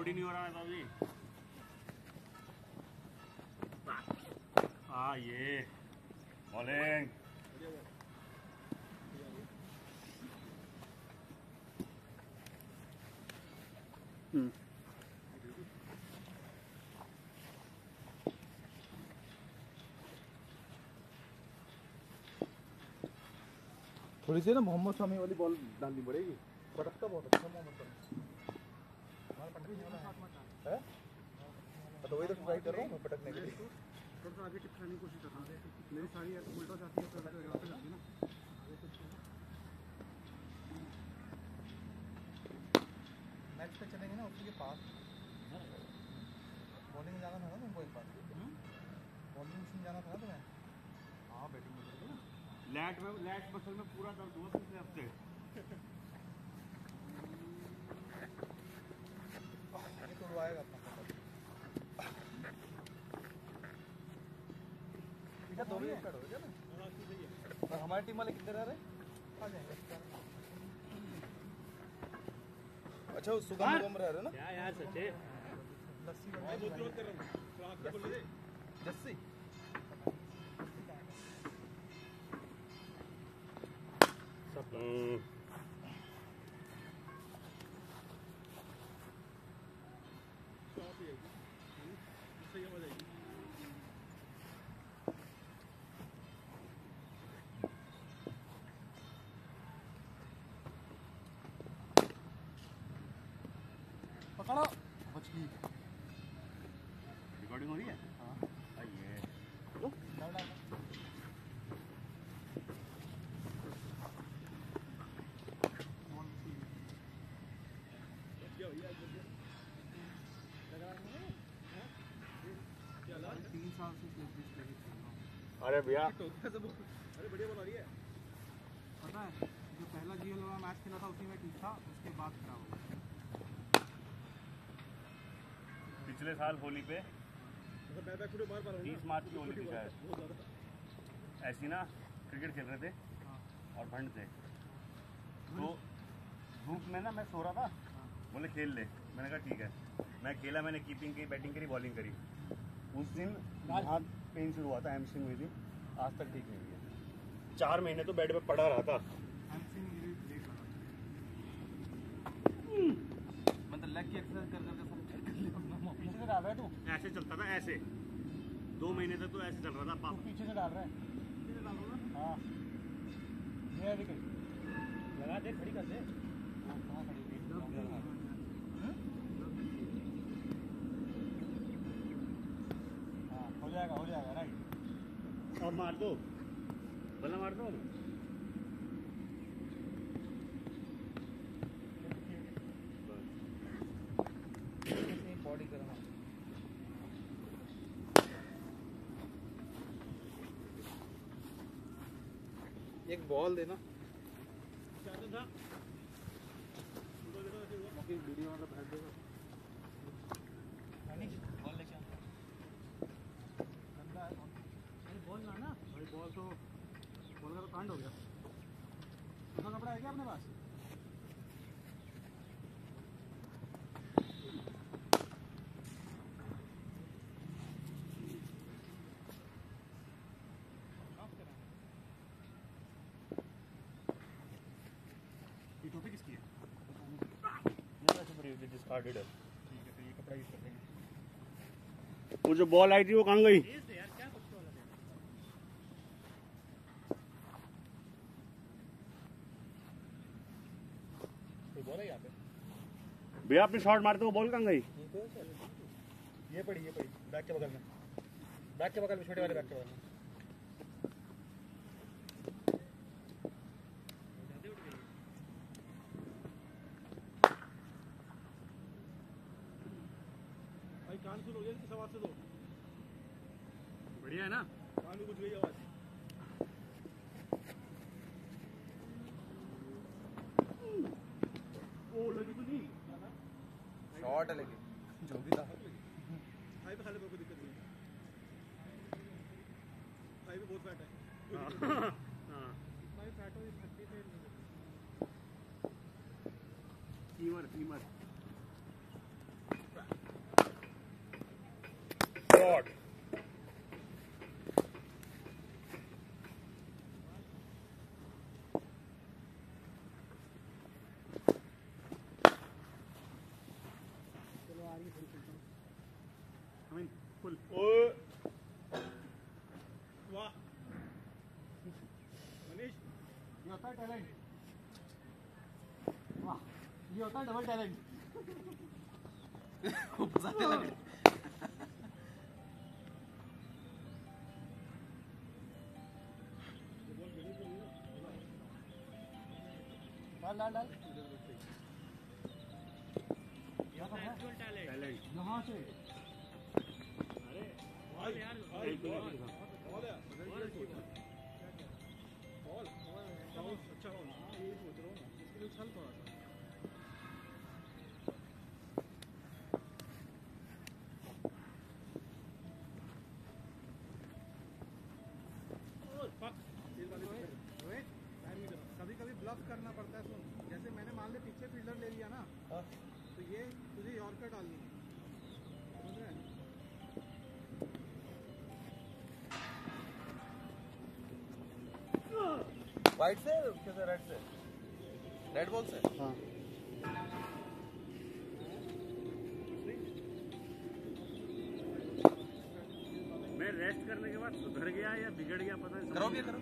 Load ही नहीं हो रहा है बाबू जी। हाँ ये बॉलिंग थोड़ी सी ना मोहम्मद शमी वाली बॉल डालनी पड़ेगी। पटकता बहुत अच्छा मोहम्मद शमी है। तो वही तो ट्राई कर रहा हूँ मैं पटकने के लिए। थोड़ा सा आगे टिकने की कोशिश कर रहा हूँ। मेरी सारी उल्टा जाती है तो जाती है ना। मैच पे चलेंगे ना उसी के पास। बॉलिंग में जाना था ना तुमको एक बार। बॉलिंग मशीन जाना था ना तुम्हें। हाँ बैटिंग में ना। लैट मसल में पूरा दर्द हुआ पिछले हफ्ते। ये तोड़वाएगा अपना। इधर दो मिनट कट हो गया ना। और हमारी टीम वाले किधर आ रहे? आ जाएंगे। अच्छा उस सुगम रह रहे ना? क्या यार सच्चे? लस्सी कर रहा हूँ। जस्सी। पकड़ो। बच गई। रिकॉर्डिंग हो रही है? हाँ। आइए। अरे भैया अरे बढ़िया बॉल आ रही है। पता है जो पहला जीएल वाला मैच खेला था उसी में ठीक था, उसके बाद खराब हो गया। पिछले साल होली पे 30 मार्च की होली थी शायद, ऐसी ना क्रिकेट खेल रहे थे और भंड थे तो धूप में ना मैं सो रहा था, बोले खेल ले, मैंने कहा ठीक है। मैं खेला, मैंने कीपिंग की, बैटिंग करी, बॉलिंग करी। उस दिन हाथ पेन शुरू हुआ था, हैमस्ट्रिंग हुई थी, आज तक ठीक नहीं हुई है। 4 महीने तो बेड पे पड़ा रहा था। मतलब लेग की एक्सरसाइज कर करके सब चेक कर लिया अपना। पीछे से डाल रहा है तू? ऐसे चलता था, ऐसे 2 महीने तक तो ऐसे चल रहा था। तू पीछे से डाल रहा है? पीछे से डाल रहा हूँ ना। हाँ ये है दिखे। लगा दे, खड़ी कर दे। कहाँ खड़ी हुई? हाँ हो जाएगा राइट। अब मार दो, बल्ला मार दो। बॉडी करना। एक बॉल देना। वीडियो वाला भेज देगा। बॉल लेके आना। गंदा है बॉल लाना भाई। बॉल का तो कांड हो गया। दूसरा कपड़ा है क्या अपने पास? ये टोपी किसकी है? डिस्कार्डेड है। ठीक है, तो ये कपड़ा यूज कर देंगे। वो जो बॉल आई थी वो कहाँ गई? बॉल है यहाँ पे। भैया आपने शॉट मारते वो बॉल कहाँ गई? ये पड़ी बैक के बगल में। बैक के बगल में, छोटे वाले बैक के बगल में। भाई कान सुन हो गया, किस आवाज से दो। बढ़िया है ना? कान में कुछ गई आवाज। ओ लगी तो नहीं। शॉट है लेकिन जो भी था। भाई पे खाने में कोई दिक्कत नहीं है। भाई भी बहुत फैट है। हाँ। भाई फैट हो 30 से कीमर फुल वाह मनीष ये होता है टैलेंट वाह ये होता है डबल टैलेंट डाल यहाँ से अरे यार अच्छा हो ये सोच रहा हूँ इसके लिए चल थोड़ा सा कभी कभी ब्लफ करना पड़ता है। सुन जैसे मैंने मान ले पीछे फील्डर ले लिया ना तो ये तुझे यॉर्कर डालनी है समझ रहे हैं? वाइट से कैसे रेड से रेड बॉल से हाँ मैं रेस्ट करने के बाद सुधर गया या बिगड़ गया पता नहीं। करो भी करो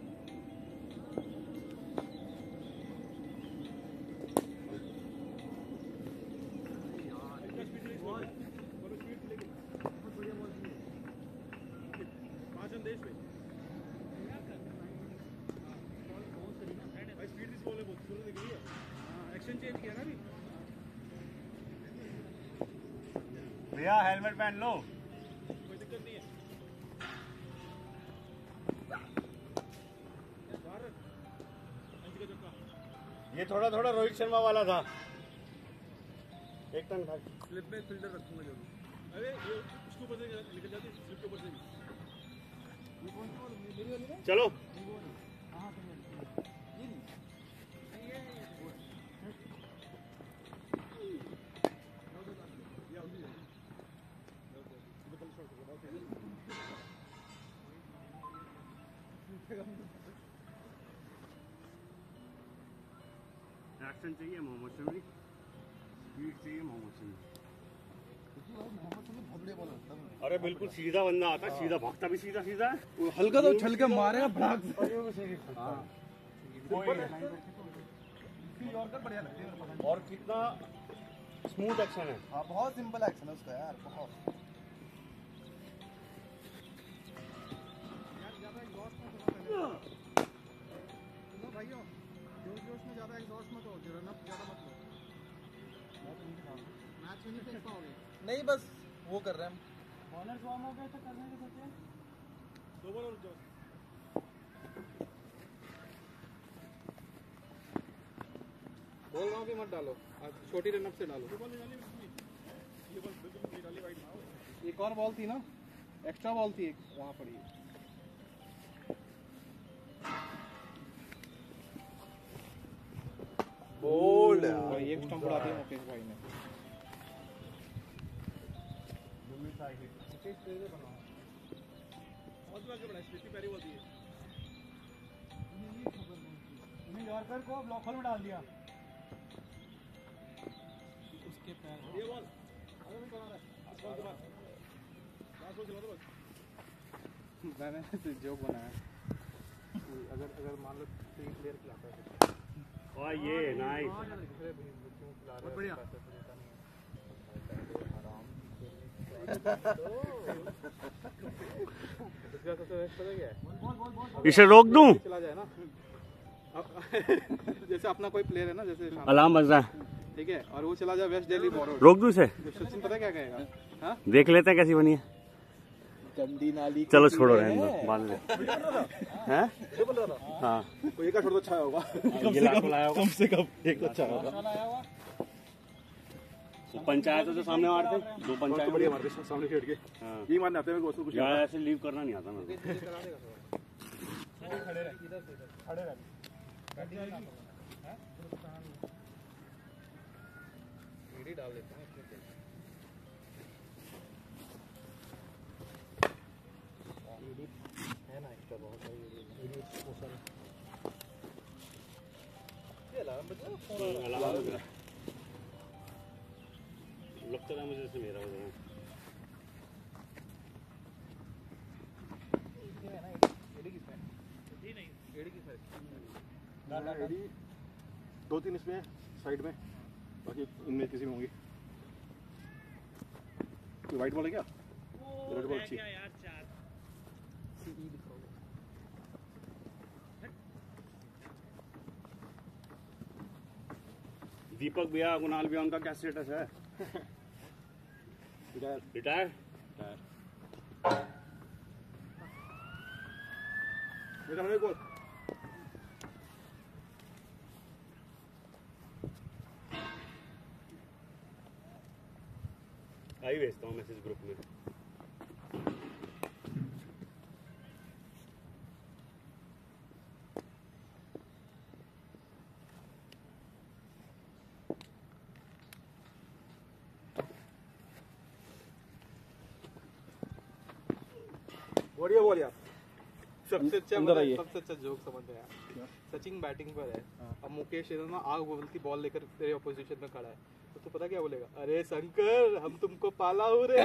एक्शन चेंज किया ना अभी भैया हेलमेट पहन लो। कोई दिक्कत नहीं है ये थोड़ा थोड़ा रोहित शर्मा वाला था। एक टन था। स्लिप में फील्डर रखूंगा जरूर। अरे ये उसके ऊपर से निकल जाती है स्लिप के ऊपर से भी। चलो एक्शन चाहिए मोहम्मद शमी, स्पीड चाहिए मोहम्मद शमी। अरे बिल्कुल सीधा बंदा आता है, सीधा भागता भी सीधा सीधा है। हल्का तो छल के मारेगा भड़ाक से। और कितना स्मूथ एक्शन है। हाँ बहुत सिंपल एक्शन है उसका यार बहुत भाइयों जोश में ज्यादा एग्जॉस्ट मत हो, रन अप ज्यादा मत लो। मैच में नहीं खेल पाओगे। नहीं बस वो कर रहे हैं हम बॉलर्स वार्म हो गए तो करने के सोचे दो बॉल और जाओ। बॉल वहाँ भी मत डालो, छोटी रन अप से डालो। ये बॉल बिल्कुल डाली वाइड ना। एक और बॉल थी ना, एक्स्ट्रा बॉल थी एक वहाँ पड़ी। बोल्ड एक स्टंप उड़ा दिया मुकेश भाई ने। यॉर्कर को ब्लॉक होल में डाल दिया। उसके पैर ये बॉल मैंने जोक बनाया। अगर मान लो 3 प्लेयर खिलाता है और ये नाइस बहुत बढ़िया। इसे रोक दूं? चला जाए ना जैसे अपना कोई प्लेयर है ना, जैसे अलार्म बज रहा है, ठीक है, और वो चला जाए वेस्ट दिल्ली बोरो। रोक दूं इसे? सचिन पता क्या कहेगा? हाँ देख लेते हैं कैसी बनी है। गंदी नाली। चलो छोड़ो रहने दो, बाद में। हैं? हाँ कोई एक छोड़ तो अच्छा होगा। ये लाख लाया होगा कम से कम एक तो अच्छा होगा। पंचायतों से सामने मारते, दो पंचायत बढ़िया मारते सामने खेल के। हाँ यही मारने आते हैं मेरे को कुछ यार, ऐसे लीव करना नहीं आता मेरे को। खड़े रह खड़े रह वीडियो डाल देते हैं इसमें। है ना एक्स्ट्रा बहुत सारी वीडियो बहुत सारे। ये अलार्म बज रहा है, अलार्म बज रहा है। लगता है मुझे जैसे मेरा हो रहा है। रेडी 2-3 इसमें साइड में, बाकी इनमें किसी में होंगी। कोई वाइट बॉल है क्या? रेड बॉल अच्छी। दीपक भैया, कुणाल भैया, उनका क्या स्टेटस है? रिटायर। बॉल आई भेजता हूँ मैसेज ग्रुप में। बढ़िया बॉल यार। सबसे अच्छा अंदर आइए। सबसे अच्छा जोक समझ में आया। सचिन बैटिंग पर है, अब मुकेश है ना आग बोलती बॉल लेकर तेरे ऑपोजिशन में खड़ा है, तो तू पता क्या बोलेगा? अरे शंकर, हम तुमको पाला हो रे।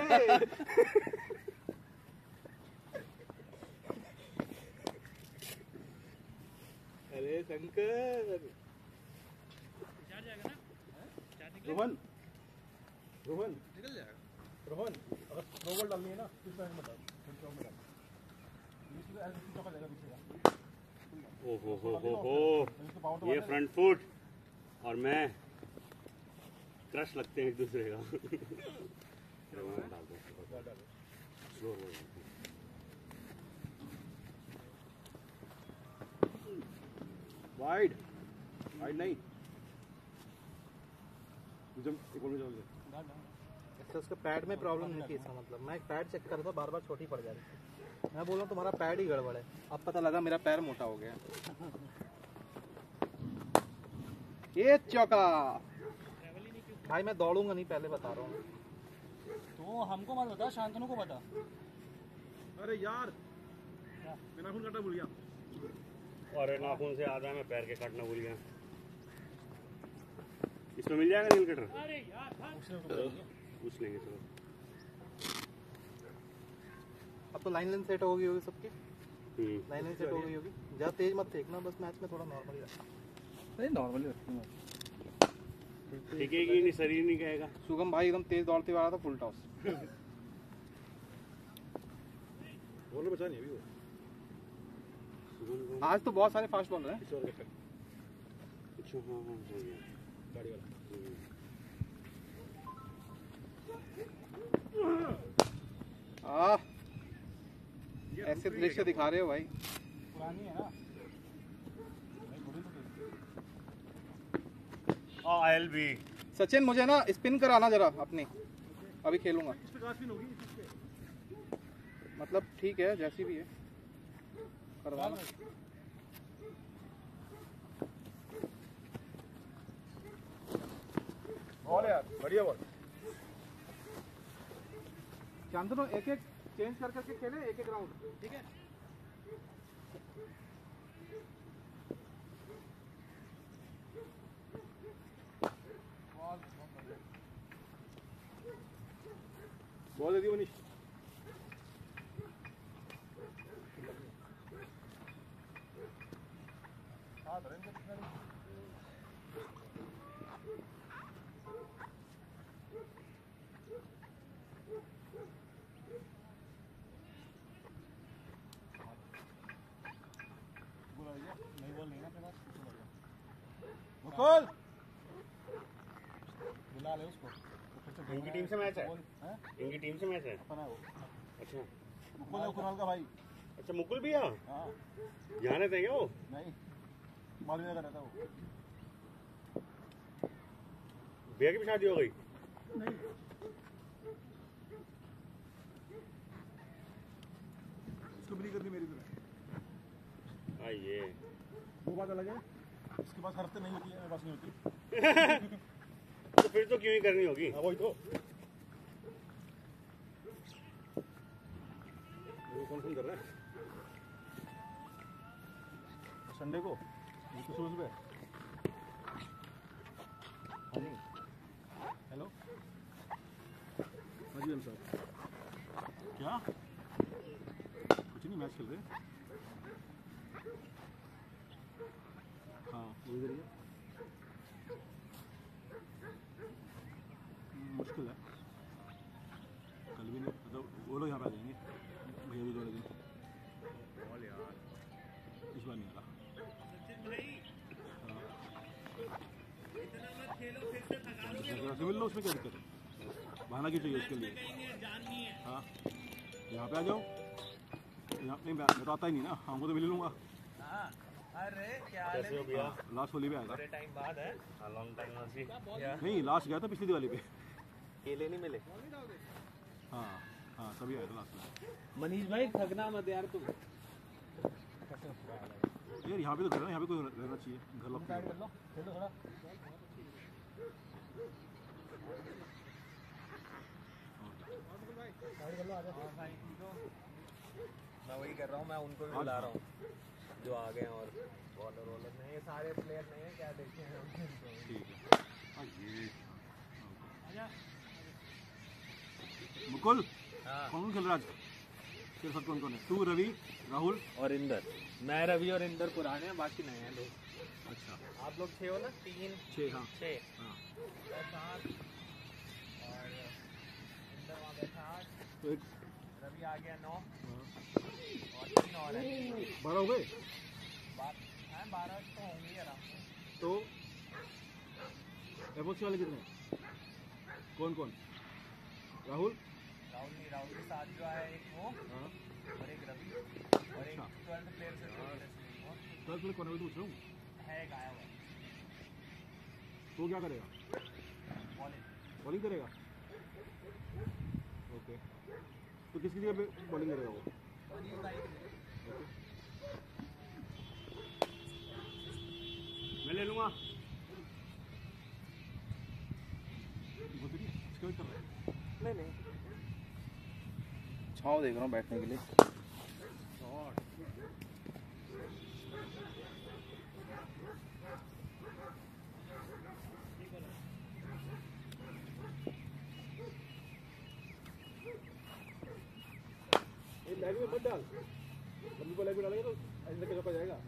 अरे शंकर। रोहन निकल जाएगा। रोहन, अगर थ्रो बॉल डालनी है ना किस पैन में डाल, फिर चौक में डाल। इसलिए ऐसे चौका जाएगा पीछे का। हो ये फ्रंट फुट और मैं क्रश लगते हैं एक दूसरे का। वाइड नहीं, एक बॉल में डाल दे। इससे उसके पैड में प्रॉब्लम नहीं थी, इसका मतलब मैं पैड चेक कर रहा था, बार बार छोटी पड़ जा रही थी। मैं बोल रहा हूँ तुम्हारा पैड ही गड़बड़ है, अब पता लगा मेरा पैर मोटा हो गया। ये चौका भाई, मैं दौड़ूंगा नहीं, पहले बता रहा हूँ। तो हमको मत बता, शांतनु को बता। अरे यार मैं नाखून काटना भूल गया। और नाखून से आधा मैं पैर के काटना भूल गया। इसमें मिल जाएगा नील कटर? अरे यार पूछ लेंगे चलो। अब तो लाइन सेट हो गई होगी सबकी, लाइन सेट हो गई होगी। ज्यादा तेज मत फेंकना, बस मैच में थोड़ा नॉर्मली रखना। नहीं नॉर्मली रखूंगा। टिकेगी नहीं, शरीर नहीं कहेगा। शुभम भाई एकदम तेज दौड़ते हुए आ रहा था, फुल टॉस। बॉल बचा नहीं अभी वो। आज तो बहुत सारे फास्ट बॉलर हैं। इस ओवर का अच्छा हाँ हो गया गाड़ी वाला। ऐसे दृश्य दिखा रहे हो भाई। पुरानी है ना। आयल भी। सचिन मुझे ना स्पिन कराना जरा अपनी, अभी खेलूंगा। इस पे काफी होगी इस पे। मतलब ठीक है, जैसी भी है करवाना। बॉल यार बढ़िया बॉल। शांतनु एक एक चेंज कर करके खेले, एक एक राउंड, ठीक है? बॉल दे दी मनीष। हाँ नहीं बोल नहीं ना तेरा। मुकुल बुला ले उसको। इनकी टीम से मैच है? हैं? इनकी टीम से मैच है? अपना है वो। अच्छा मुकुल है कुणाल का भाई। अच्छा मुकुल भैया हाँ यहाँ रहते हैं क्या वो? नहीं, मालवीय का रहता वो। भैया की भी शादी हो गई? इसको भी नहीं करनी मेरी तरह। आइए वो बात अलग है, इसके पास हरकतें नहीं होती है, मेरे पास नहीं होती। तो फिर तो क्यों ही करनी होगी? हाँ वही तो। कौन फोन कर रहा है? संडे को सुबह। हाँ जी हेलो हाँ जी साहब। क्या कुछ नहीं, मैच खेल रहे हैं। हाँ वही करिए। मुश्किल है, कल भी नहीं, मतलब वो लोग यहाँ पे आ जाएंगे भैया भी 2 दिन, बॉल यार इस बार नहीं आ रहा। मिल लो, उसमें क्या दिक्कत है, बहाना क्यों चाहिए उसके लिए। हाँ यहाँ पे आ जाओ, यहाँ नहीं मैं तो आता ही नहीं ना, हमको तो मिल लूँगा। अरे क्या कैसे हो भैया? लास्ट होली पे आया था। बड़े टाइम बाद है। Long time no see. नहीं लास्ट गया था पिछली दिवाली पे। केले नहीं मिले? हाँ हाँ तभी आया था लास्ट में। मनीष भाई थकना मत यार तुम। यार यहाँ पे तो घर है, यहाँ पे कोई रहना चाहिए, घर लॉक कर लो। मैं वही कर रहा हूँ, मैं उनको भी बुला रहा हूँ जो आ गए और बॉलर वॉलर नहीं, ये सारे प्लेयर नहीं है, क्या देखे हैं हम इनको। ठीक है। मुकुल कौन खेल रहा है आज तेरे साथ, कौन कौन है? तू, रवि, राहुल और इंदर। मैं, रवि और इंदर पुराने हैं, बाकी नए हैं लोग। अच्छा आप लोग 6 हो ना? 3 6 हाँ 6 हाँ 7 और इंदर वहाँ बैठा 8, तो एक रवि आ गया 9 हाँ, और 3 और है। 12 हो गए 12 तो होंगे आराम से। तो एबोक्स वाले कितने? कौन कौन? राहुल राहुल के साथ जो है एक वो हाँ और एक रवि और एक 12th प्लेयर से कल कौन है, पूछ रहा हूँ। है गाया हुआ तो क्या करेगा? बॉलिंग करेगा। ओके तो किसकी जगह पे बॉलिंग करेगा वो? मैं ले लूँगा। नहीं छाव देख रहा हूँ बैठने के लिए। बैग में मत डाल, लंबी बॉल बैग में डालेगा तो ऐसे करके चौका जाएगा।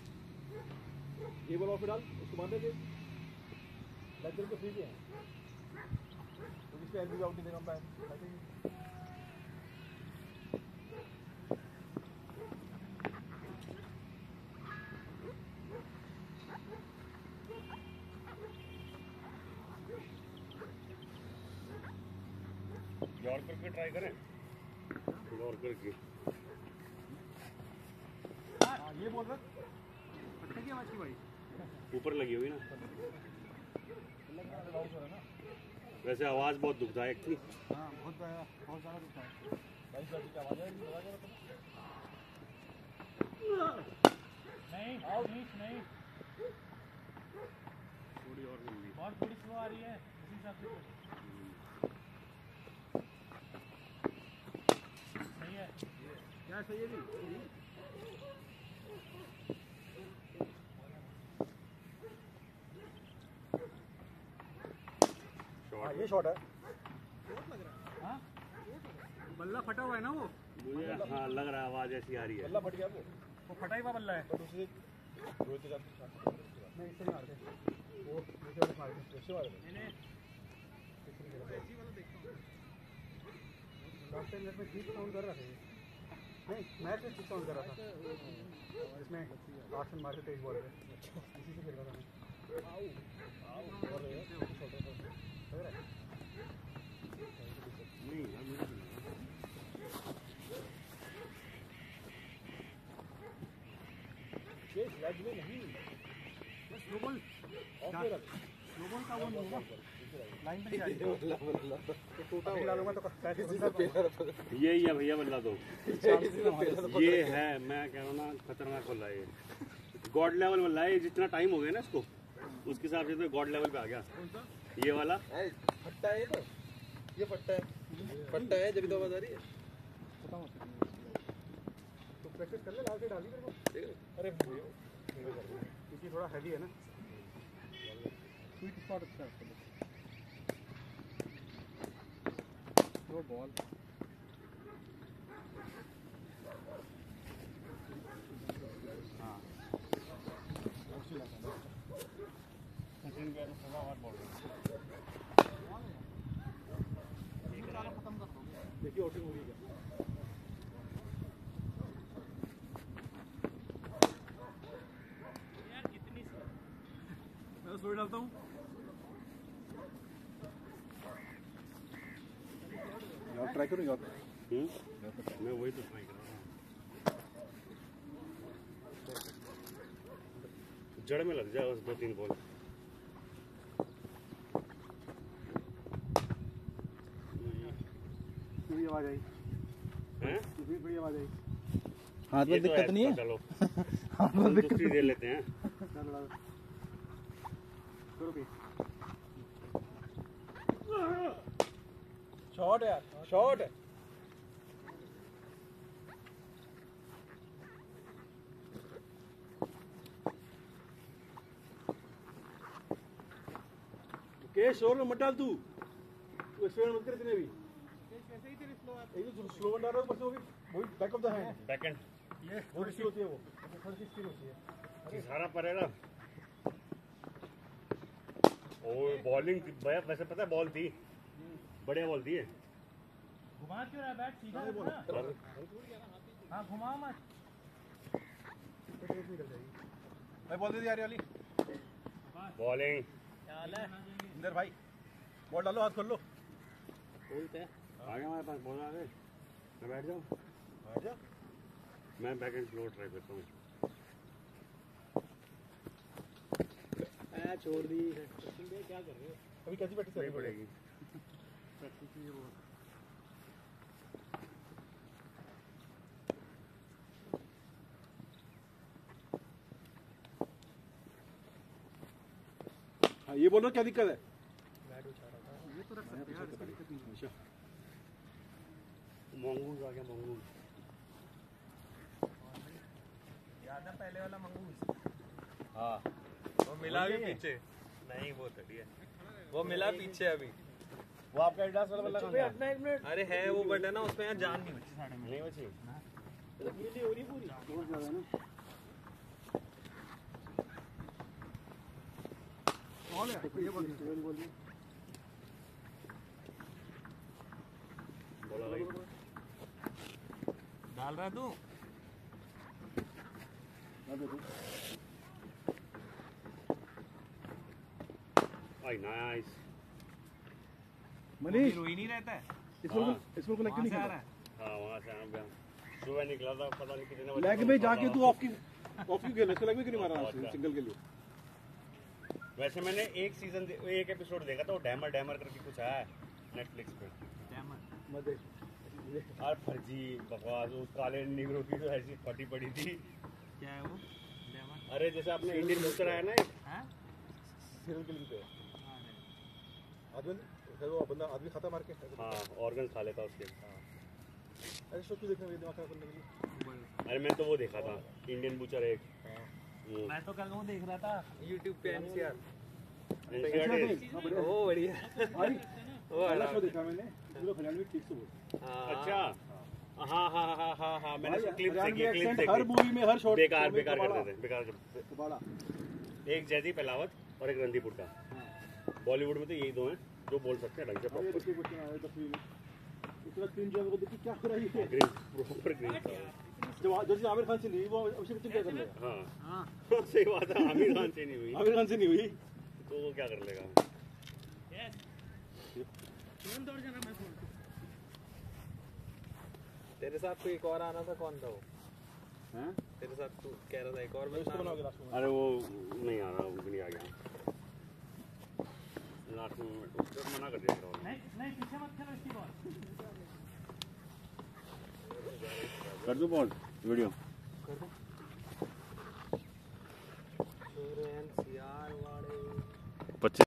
ये बॉल ऑफ में डाल, उसको मारने दे, बैक को फ्री है तो इसको एलबी आउट नहीं देना पाए। यॉर्कर की ट्राई करें? यॉर्कर की ये बोल रहा फटके की आवाज की भाई ऊपर लगी हुई ना, वैसे आवाज़ बहुत दुखदायक थी। हाँ बहुत ज़्यादा दुखता है भाई, की आवाज़ है नहीं आओ नहीं थोड़ी और मिल गई। बहुत थोड़ी स्लो आ रही है इसी हिसाब से सही है। क्या सही है जी? शॉट ये शॉट है। हाँ बल्ला फटा हुआ है ना वो? मुझे हाँ लग रहा है, आवाज़ ऐसी आ रही है। बल्ला फट गया वो फटा ही हुआ बल्ला है। बट उसे रोहित के साथ नहीं इससे नहीं मारते वो, दूसरे वाले मारते दूसरे वाले लास्ट टाइम में ठीक साउंड कर रहा था, नहीं मैच में ठीक साउंड कर रहा था, इसमें 8 रन मारते 23 बॉल पे, इसी से खेल रहा था मैं। नहीं यार मुझे ये फ्लैग में नहीं बस स्लो बॉल ऑफ में रख, स्लो बॉल का वो नहीं होगा, लाइन पे नहीं आएगी तो टूटा हुआ डालूंगा तो कैसे यही है भैया बल्ला तो ये है, मैं कह रहा हूँ ना खतरनाक बल्ला है ये, गॉड लेवल बल्ला है। जितना टाइम हो गया ना इसको उसके हिसाब से तो गॉड लेवल पे आ गया ये वाला। फट्टा है ये फट्टा है जब भी आवाज आ रही है। तो प्रैक्टिस कर ले, लाल से डाली मेरे को। अरे क्योंकि थोड़ा हैवी है ना, स्वीट स्पॉट अच्छा है वो बॉल। हाँ देखिए आउटिंग हो रही है क्या? मैं स्लो डालता हूँ यार, ट्राई करूँ यार। मैं वही तो ट्राई कर रहा हूँ। जड़ में लग जाए बस 2-3 बॉल। बड़ी आवाज आई हैं? बड़ी आवाज आई। हाथ में दिक्कत नहीं है? चलो हाथ में दिक्कत दूसरी दे लेते हैं। शॉट यार, शॉट। के शोर में मत डाल तू एक्सपेरिमेंट मत कर इतने भी एक तो स्लो डाल रहा हूँ बस वो भी back of the hand backend ये थोड़ी सी होती है वो थोड़ी सी स्पीड होती है सारा पड़ेगा। और बॉलिंग भैया वैसे पता है बॉल थी, बढ़िया बॉल थी। घुमा क्यों रहा है बैट सीधा रखना। हाँ घुमा मत। मैं बॉल दे दी यार वाली बॉलिंग इंदर भाई बॉल डालो हाथ खोल लो आ गया हमारे पास बॉल आ गए। मैं बैठ जाऊँ? बैठ जा मैं बैक एंड स्लो ट्राई करता हूँ। छोड़ दी क्या कर रहे हो अभी कैसी प्रैक्टिस नहीं करनी पड़ेगी। हाँ ये बोलो क्या दिक्कत है मंगूज आ गया मंगूज। याद है पहले वाला मंगूज। हाँ वो मिला भी पीछे नहीं वो तड़ी है वो मिला पीछे अभी वो आपका एडिडास वाला बल्ला कौन सा है? अरे है वो बट है ना उसमें यार जान नहीं बची साढ़े में नहीं बची। ये हो रही पूरी बहुत ज्यादा है ना बॉल है ये बॉल बोला भाई डाल रहा तू आई नाइस। मनीष रोई नहीं रहता है इसको कलेक्ट नहीं वहाँ से आ कर रहा है हाँ वहाँ से आ गया। सुबह निकला था पता नहीं कितने बजे। लेग में जाके तू ऑफ क्यों खेल इसको लेग में क्यों नहीं मारा सिंगल के लिए वैसे मैंने एक सीजन एक एपिसोड देखा था वो डैमर करके कुछ आया है नेटफ्लिक्स पे। मत देख और फर्जी बकवास उस काले निगरों की तो ऐसी फटी पड़ी थी। क्या है वो लेमन अरे जैसे आपने इंडियन बूस्टर आया ना एक हैं सीरियल किलिंग पे आदमी फिर वो बंदा आदमी खाता मार के हाँ ऑर्गन खा लेता उसके। ऐसे शो क्यों देखने में दिमाग खराब करने के लिए अरे मैंने तो वो देखा था इंडियन बूचर एक। मैं तो कल वो देख रहा था YouTube पे NCR NCR ओ बढ़िया भाई वो पहला शो देखा मैंने पूरा खजान में ठीक से बोल अच्छा हाँ हाँ हाँ हाँ हाँ मैंने क्लिप देखी हर मूवी में हर शॉट बेकार करते थे बेकार बड़ा एक जयदीप अहलावत और एक रणदीप हुड्डा। बॉलीवुड में तो यही दो हैं जो बोल सकते हैं ढंग से ये प्रॉपर देखिए कुछ ना आए तस्वीर इतना क्लीन जो को देखिए क्या हो रहा है ये ग्रीन प्रॉपर ग्रीन। जब जैसे आमिर खान से नहीं वो अभिषेक बच्चन क्या कर लेगा हाँ सही बात है। आमिर खान से नहीं हुई आमिर खान से नहीं हुई तो वो क्या कर लेगा। तेरे साथ कोई एक और आना था कौन था वो हैं? तेरे साथ तू कह रहा था एक और इसको बंदा बनाओगे लास्ट में अरे वो नहीं आ रहा वो भी नहीं आ गया लास्ट में उसको मना कर दिया था। नहीं पीछे मत खेलो इसकी बॉल कर दो बॉल वीडियो कर दो